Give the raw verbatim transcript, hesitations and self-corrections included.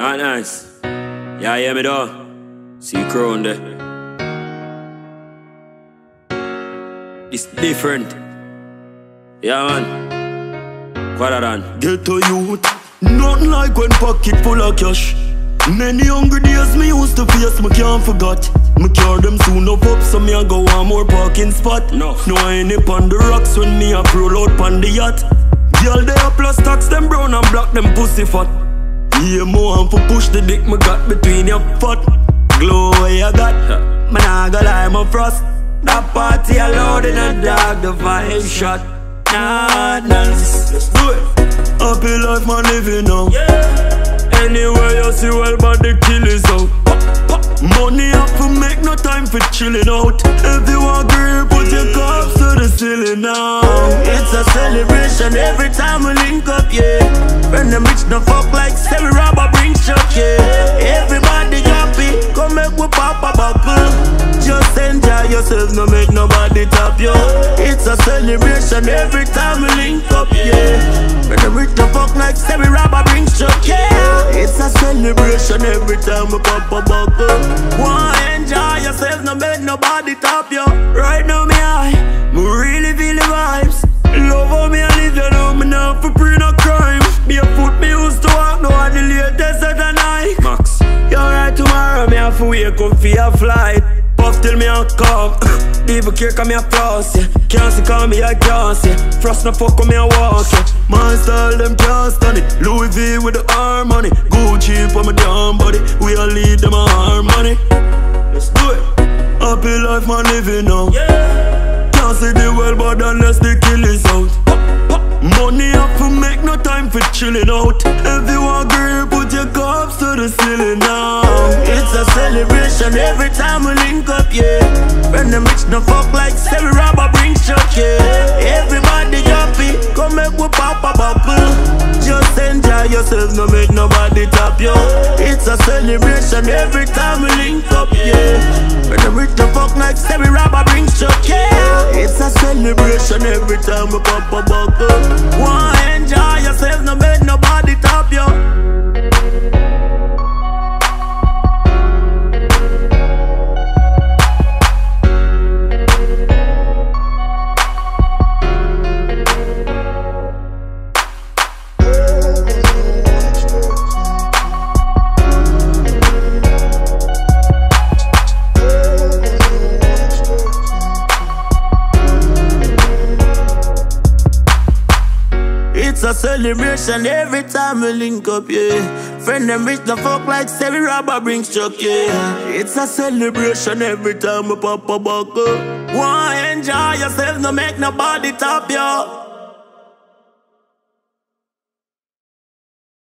Not nice. Yeah, hear me though. See crown there. It's different. Yeah, man. Quadran. Get to youth. Nothing like when pocket full of cash. Many hungry days me used to face, me can't forget. Me cure them soon up up, so me a go one more parking spot. No. No I ain't up on the rocks when me a roll out pon the yacht. Girl they a plus tax them brown and black them pussy fat. Yeah, more and for push the dick me got between your foot. Glow where you got, me nah go lie, my frost. That party allowed in a dog, the vibe shot. Nah, nice. Let's do it. Happy life man living now. Yeah. Anywhere you see well but the kill is out. Money up to make no time for chilling out. If you agree, put your cups to the ceiling now. It's a celebration every time we link up, yeah. When them rich no fuck like Semi Robber bring shock, yeah. Everybody happy, come make we pop a buckle. Just enjoy yourself, no make nobody top you. It's a celebration every time we link up, yeah. When them rich no fuck like Semi Robber bring shock, yeah. It's a celebration every time we pop a buckle. Wanna enjoy yourself, no make nobody top you. Right now me high, me really feel the vibes. Love how me a live, you know me not for pre no crime. Me a foot me used to walk, no I the latest at the night. Max. You right tomorrow, me have to wake up for your flight. Puff till me a come, people care cause me a floss, yeah. Can't see call me a gas, yeah. Frost no fuck when me a walk, yeah. My style them can't stand it. Louis V with the harmony, Gucci for my damn body. We all lead them a harmony. Let's do it. Happy life man living now. Yeah. Can't see the world but unless the kill is out. Money up to make no time for chilling out. If you agree, put your cups to the ceiling now. It's a celebration every time we link up, yeah. When them rich no fuck like Semi Robber bring shock, yeah. Everybody happy, come make we pop a buckle. Just enjoy yourself, no make nobody top you. It's a celebration every time we link up, yeah. When them rich no fuck like Semi Robber bring shock, yeah. It's a celebration every time we pop a buckle. Wanna enjoy yourself, no make nobody top you. It's a celebration every time we link up, yeah. Friend them rich no fuck like Semi Robber bring shock, yeah. It's a celebration every time we pop a buckle. Wanna enjoy yourself, no make nobody top you.